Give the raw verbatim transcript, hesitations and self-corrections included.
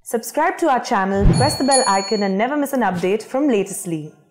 Subscribe to our channel, press the bell icon and never miss an update from Latestly.